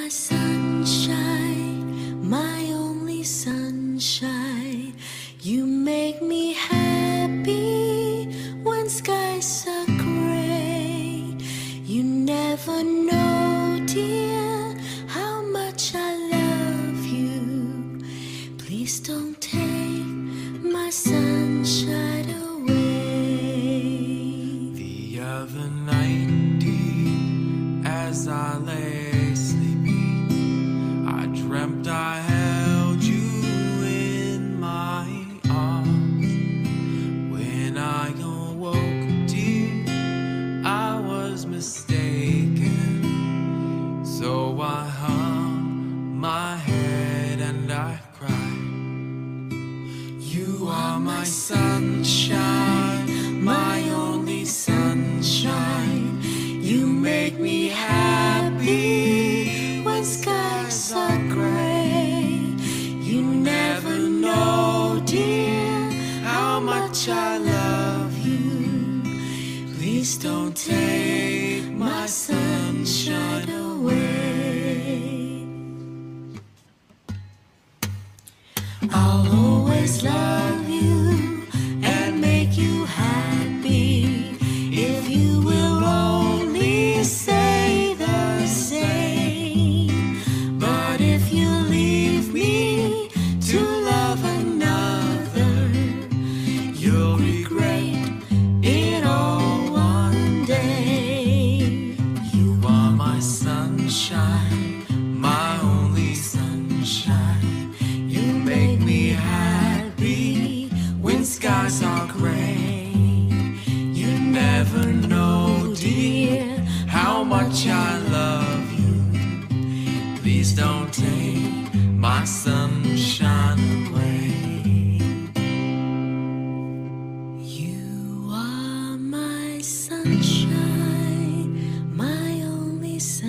my sunshine, my only sunshine. You make me happy when skies are gray. You never know, dear, how much I love you. Please don't take my sunshine away. The other night, dear, as I lay sleeping, I dreamt I held you in my arms. When I awoke, dear, I was mistaken. So I hung my head and I cried. You are my sunshine, my only sunshine. You make me happy when skies are gray. You never know, dear, how much I love you. Please don't take my sunshine away. I'll always love you and make you happy if you will only say the same. But if you leave me to love another, you'll regret it all one day. You are my sunshine, my only sunshine. You make me happy when skies are gray. You never know, dear, how much I love you. Please don't take my sunshine away. You are my sunshine, my only sunshine.